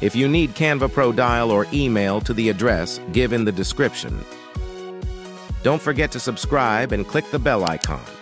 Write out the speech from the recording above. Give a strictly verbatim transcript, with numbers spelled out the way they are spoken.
If you need Canva Pro, dial or email to the address given in the description. Don't forget to subscribe and click the bell icon.